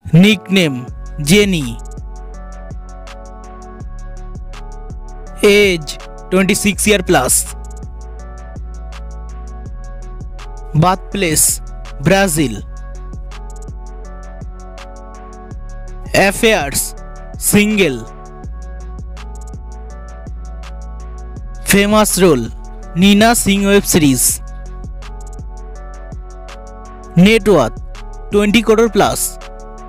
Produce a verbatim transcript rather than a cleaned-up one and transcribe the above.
Nickname Jenny. Age twenty-six year plus. Birthplace Brazil. Affairs single. Famous role Nina Singh web series. Net worth twenty crore plus.